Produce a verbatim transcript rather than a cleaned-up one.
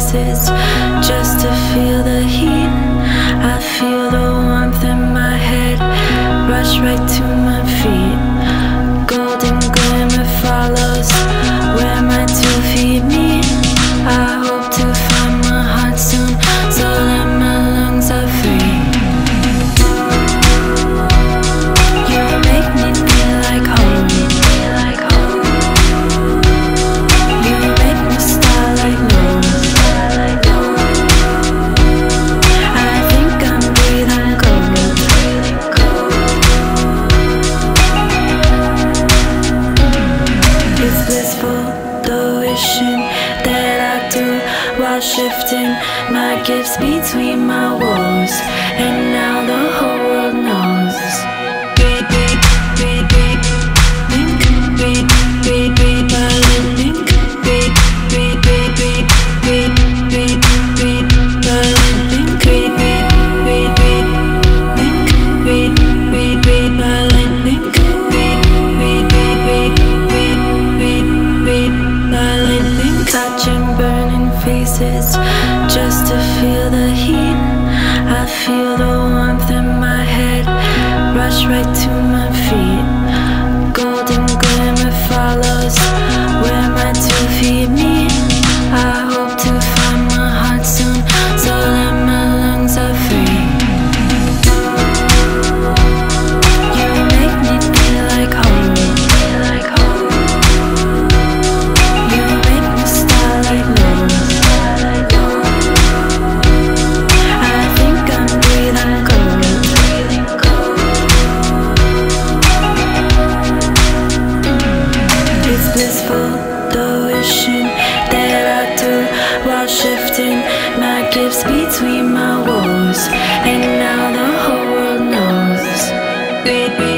faces just to feel the heat. I feel the warmth in my head rush right to my feet. Golden glimmer follows where my two feet meet. I hope to find my heart soon, so that my lungs are free. You make me feel like home. You make me star like no. I think I'm breathing gold. It's blissful, the wishing that I do while shifting my gifts between my walls, and now the whole world knows. Beat, beat, beat, beat, link, beat, beat, beat, violin, link, beat, beat, beat, beat, beat, beat, beat, violin, link, beat, beat, beat, beat, link, beat, beat, beat, violin, link, beat, beat, beat, beat, beat, beat, beat, violin, link. Touching burning faces just to feel the heat. I feel the warmth in my head rush right to my feet. Golden glimmer follows where my two feet meet. I hope to find my heart soon, so that my lungs are free. You make me feel like home. You make me star like no. I think I'm breathing gold. It's blissful, the wishing that I do while shifting my gifts between my walls, and now the whole world knows. Baby,